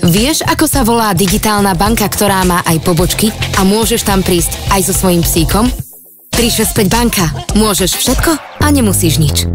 Vieš, ako sa volá digitálna banka, ktorá má aj pobočky a môžeš tam prísť aj so svojím psíkom? 365 banka. Môžeš všetko a nemusíš nič.